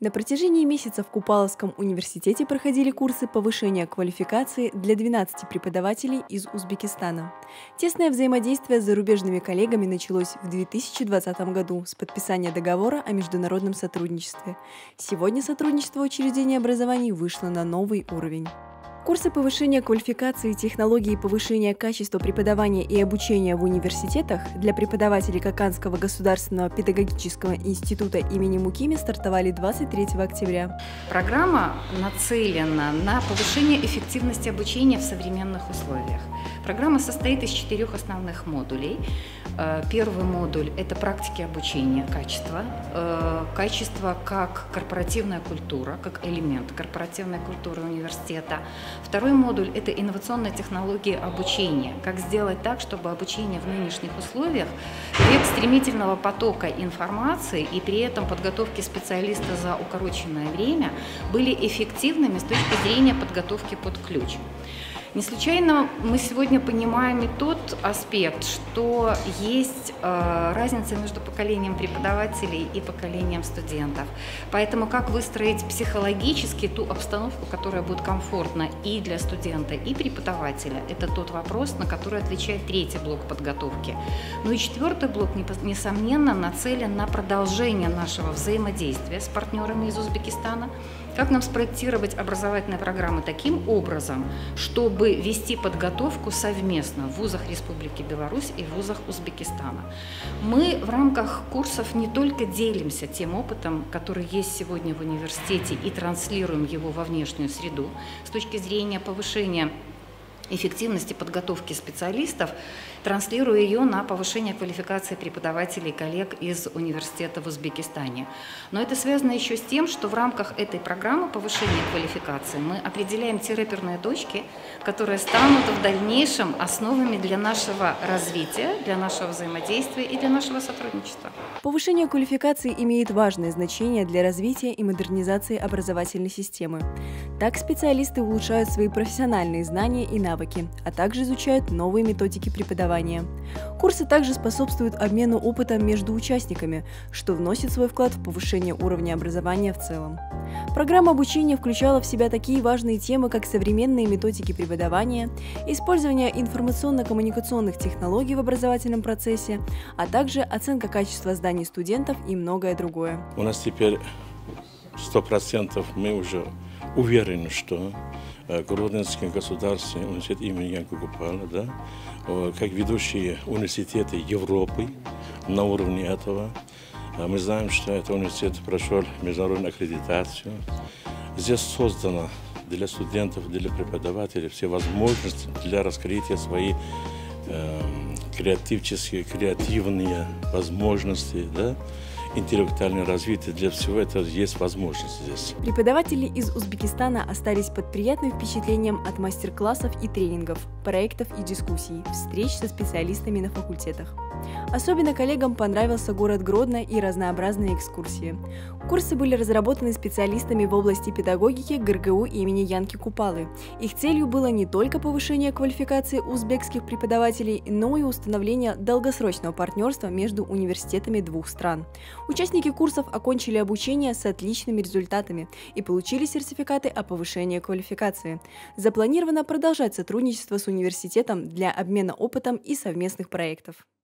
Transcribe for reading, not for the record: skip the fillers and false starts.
На протяжении месяца в Купаловском университете проходили курсы повышения квалификации для 12 преподавателей из Узбекистана. Тесное взаимодействие с зарубежными коллегами началось в 2020 году с подписания договора о международном сотрудничестве. Сегодня сотрудничество учреждений образований вышло на новый уровень. Курсы повышения квалификации, технологии повышения качества преподавания и обучения в университетах для преподавателей Коканского государственного педагогического института имени Мукими стартовали 23 октября. Программа нацелена на повышение эффективности обучения в современных условиях. Программа состоит из 4 основных модулей. Первый модуль – это практики обучения, качество. Качество как корпоративная культура, как элемент корпоративной культуры университета. Второй модуль – это инновационные технологии обучения. Как сделать так, чтобы обучение в нынешних условиях, век стремительного потока информации и при этом подготовки специалиста за укороченное время были эффективными с точки зрения подготовки под ключ. Не случайно мы сегодня понимаем и тот аспект, что есть разница между поколением преподавателей и поколением студентов. Поэтому как выстроить психологически ту обстановку, которая будет комфортна и для студента, и преподавателя, это тот вопрос, на который отвечает третий блок подготовки. Ну и четвертый блок, несомненно, нацелен на продолжение нашего взаимодействия с партнерами из Узбекистана. Как нам спроектировать образовательные программы таким образом, чтобы вести подготовку совместно в вузах Республики Беларусь и в вузах Узбекистана. Мы в рамках курсов не только делимся тем опытом, который есть сегодня в университете, и транслируем его во внешнюю среду с точки зрения повышения эффективности подготовки специалистов, транслируя ее на повышение квалификации преподавателей и коллег из университета в Узбекистане. Но это связано еще с тем, что в рамках этой программы повышения квалификации мы определяем те реперные точки, которые станут в дальнейшем основами для нашего развития, для нашего взаимодействия и для нашего сотрудничества. Повышение квалификации имеет важное значение для развития и модернизации образовательной системы. Так специалисты улучшают свои профессиональные знания и навыки, а также изучают новые методики преподавания. Курсы также способствуют обмену опытом между участниками, что вносит свой вклад в повышение уровня образования в целом. Программа обучения включала в себя такие важные темы, как современные методики преподавания, использование информационно-коммуникационных технологий в образовательном процессе, а также оценка качества зданий студентов и многое другое. У нас теперь 100% мы уже уверены, что Гродненский государственный университет имени Янки Купала, да, как ведущие университеты Европы на уровне этого. Мы знаем, что этот университет прошел международную аккредитацию. Здесь создано для студентов, для преподавателей все возможности для раскрытия своих креативные возможности, да, интеллектуальное развитие, для всего этого есть возможность здесь. Преподаватели из Узбекистана остались под приятным впечатлением от мастер-классов и тренингов, проектов и дискуссий, встреч со специалистами на факультетах. Особенно коллегам понравился город Гродно и разнообразные экскурсии. Курсы были разработаны специалистами в области педагогики ГРГУ имени Янки Купалы. Их целью было не только повышение квалификации узбекских преподавателей, но и установление долгосрочного партнерства между университетами двух стран. Участники курсов окончили обучение с отличными результатами и получили сертификаты о повышении квалификации. Запланировано продолжать сотрудничество с университетом для обмена опытом и совместных проектов.